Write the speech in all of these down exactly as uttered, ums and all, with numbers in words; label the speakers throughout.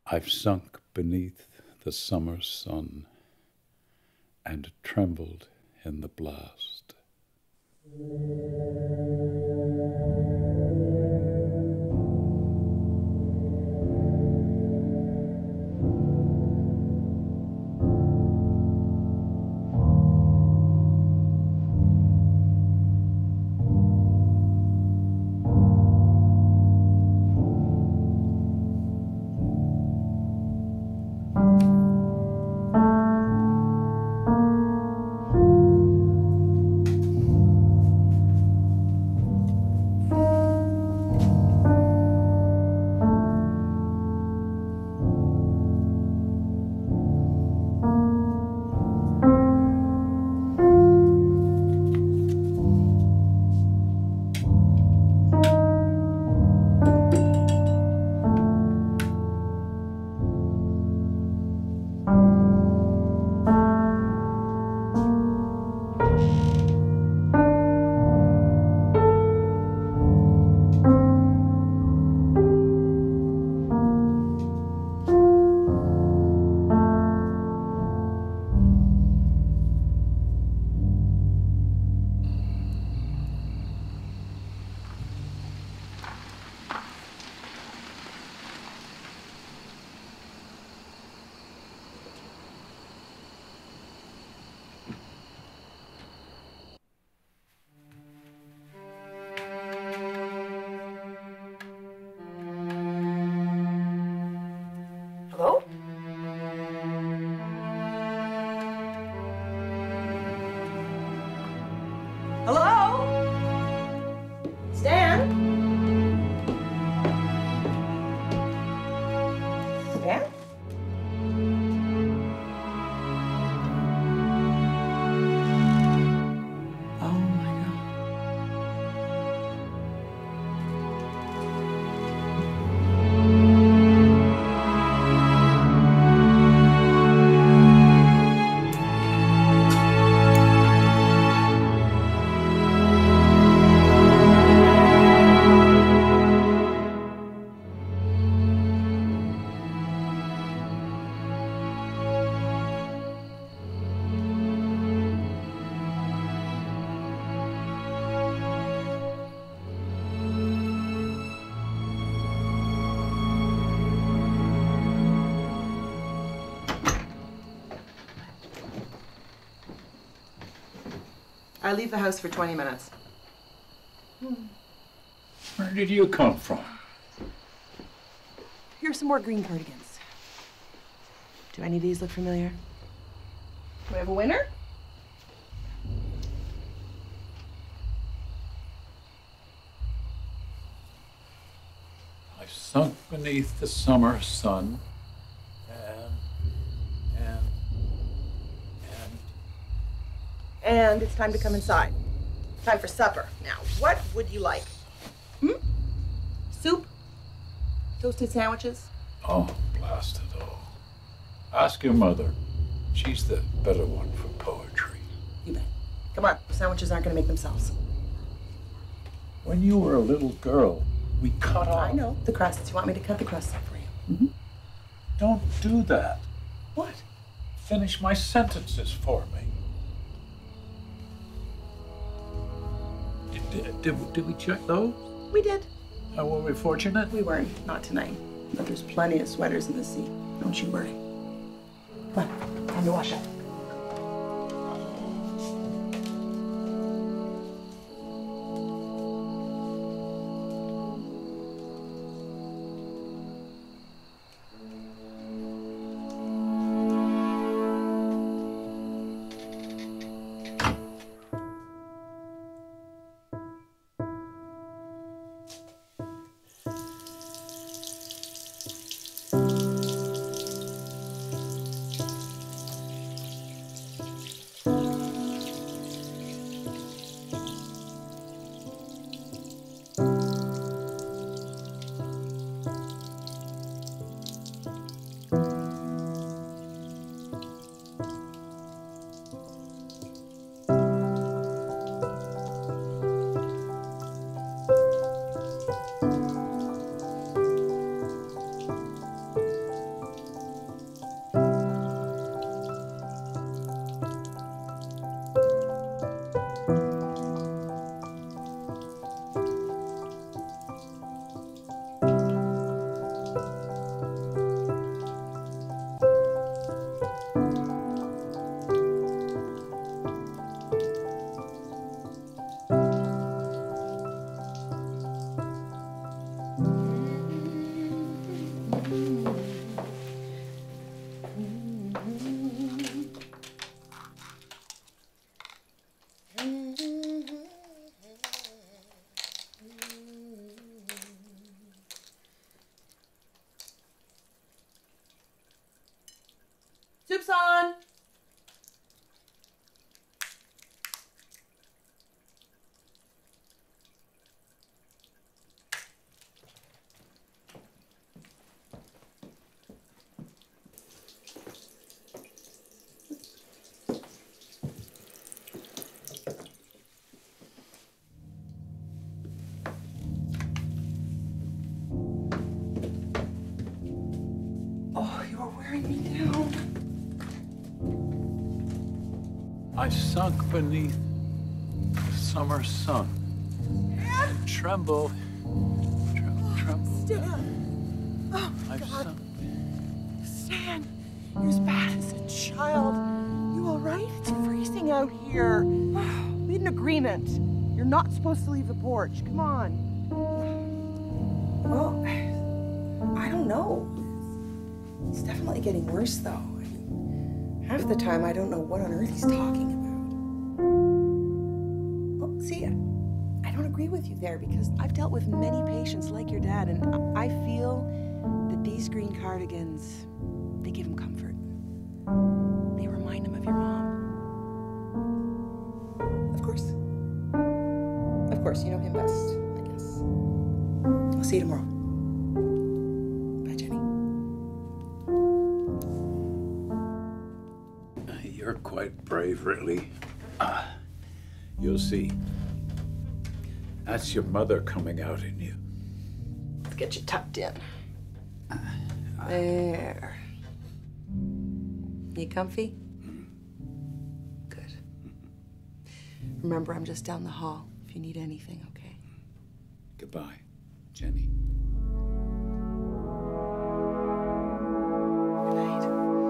Speaker 1: I've sunk beneath the summer sun and trembled in the blast.
Speaker 2: Hello? Hello? Stan? Stan? Oh my God. I leave the house for twenty minutes.
Speaker 1: Where did you come from?
Speaker 2: Here's some more green cardigans. Do any of these look familiar? Do we have a winner?
Speaker 1: I've sunk beneath the summer sun and, and, and.
Speaker 2: And it's time to come inside. Time for supper. Now, what would you like? Hmm? Soup? Toasted sandwiches?
Speaker 1: Oh, blast it all. Ask your mother. She's the better one for poetry.
Speaker 2: You bet. Come on, sandwiches aren't gonna make themselves.
Speaker 1: When you were a little girl, we cut off.
Speaker 2: I know the crusts. You want me to cut the crusts up for you?
Speaker 1: Mm-hmm. Don't do that.
Speaker 2: What?
Speaker 1: Finish my sentences for me. Did, did, did, did we check those?
Speaker 2: We did.
Speaker 1: Uh, were we fortunate?
Speaker 2: We weren't. Not tonight. But there's plenty of sweaters in the sea. Don't you worry. Come on, time to wash up. bring me down.
Speaker 1: I sunk beneath the summer sun.
Speaker 2: And
Speaker 1: Tremble, tremble, tremble.
Speaker 2: Stan. Oh,
Speaker 1: I've
Speaker 2: God.
Speaker 1: sunk.
Speaker 2: Stan, you're as bad as a child. You all right? It's freezing out here. We had an agreement. You're not supposed to leave the porch. Come on. Well, I don't know. It's definitely getting worse, though. I mean, half the time I don't know what on earth he's talking about. Well, see, I don't agree with you there because I've dealt with many patients like your dad, and I feel that these green cardigans, they give him comfort. They remind him of your mom. Of course. Of course, you know him best, I guess. I'll see you tomorrow. Bye, Jenny.
Speaker 1: You're quite brave, really. Uh, you'll see. That's your mother coming out in you.
Speaker 2: Let's get you tucked in. There. You comfy? Good. Remember, I'm just down the hall if you need anything, okay?
Speaker 1: Goodbye, Jenny.
Speaker 2: Good night.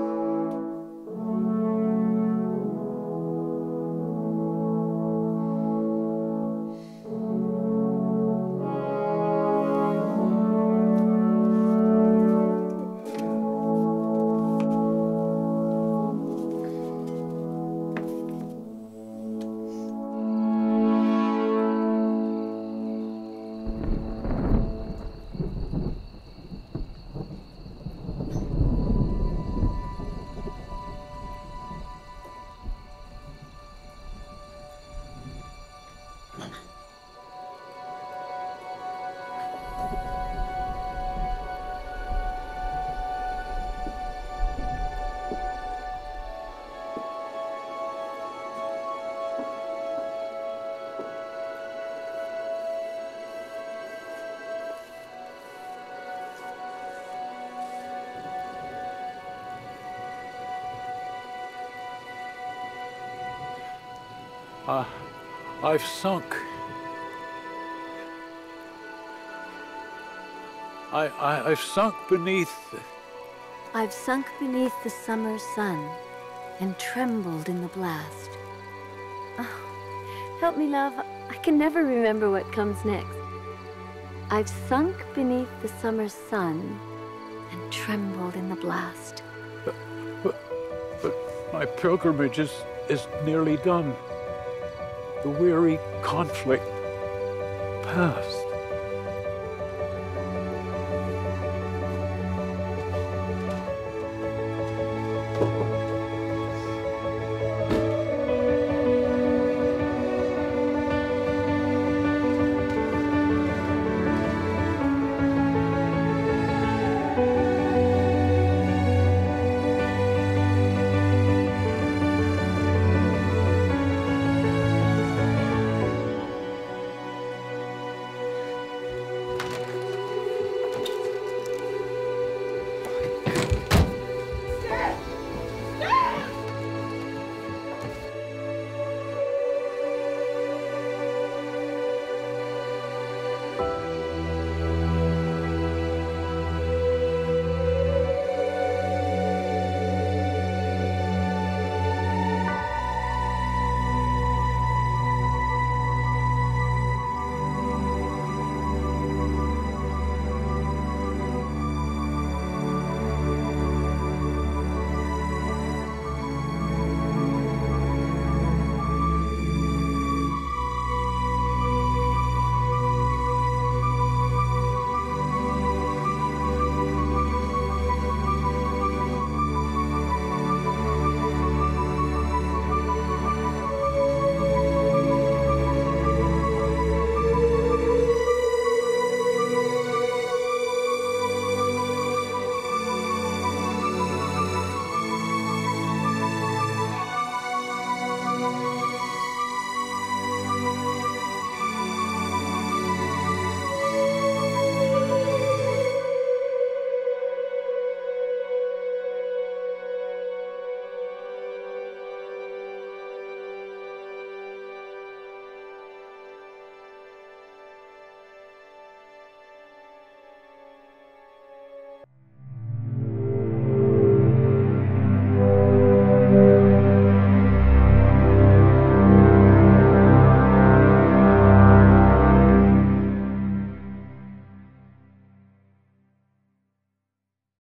Speaker 1: Uh, I've sunk. I, I, I've sunk beneath.
Speaker 3: I've sunk beneath the summer sun and trembled in the blast. Oh, help me, love. I can never remember what comes next. I've sunk beneath the summer sun and trembled in the blast.
Speaker 1: But, but, but my pilgrimage is, is nearly done. The weary conflict past.